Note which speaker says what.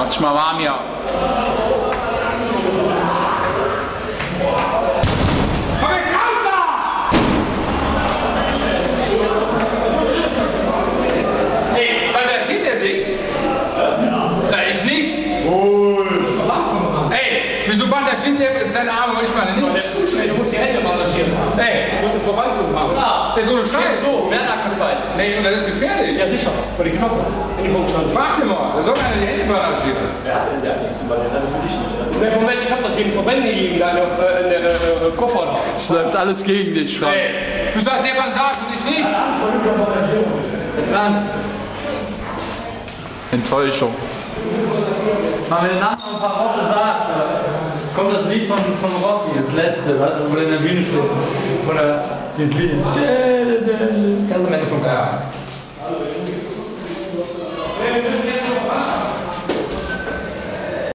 Speaker 1: Mach dich mal warm hier. Komm jetzt raus da! Ey, weil da sieht er nichts. Da ist nichts. Ey, wieso band der Kind seine Arme und ich meine nicht?
Speaker 2: Du musst die Hände bandagieren.
Speaker 1: Ey,
Speaker 2: Du musst eine Verbandung machen.
Speaker 1: der ist so eine Scheiße.
Speaker 2: So, Mehrnackenfight.
Speaker 1: Nee, und das ist gefährlich.
Speaker 2: Ja, sicher. Für die Knochen. In die Punktstand.
Speaker 1: Frag dir mal, da soll einer die Hände bandagieren.
Speaker 2: Ja, der hat nichts zu bandagieren. Natürlich nicht. Ne, Moment, ich hab doch den Verbände liegen da in der Koffer da.
Speaker 1: Es läuft alles gegen dich, Frank. Ey, du sagst dir Bandage und ich nicht.
Speaker 2: Dann.
Speaker 1: Enttäuschung.
Speaker 3: Haben wir nachher ein paar Wochen gesagt, jetzt kommt das Lied von Rocky, das letzte, was, wo der in der Bühne steht. Oder dieses Lied. Kannst du am Ende von
Speaker 1: Ja.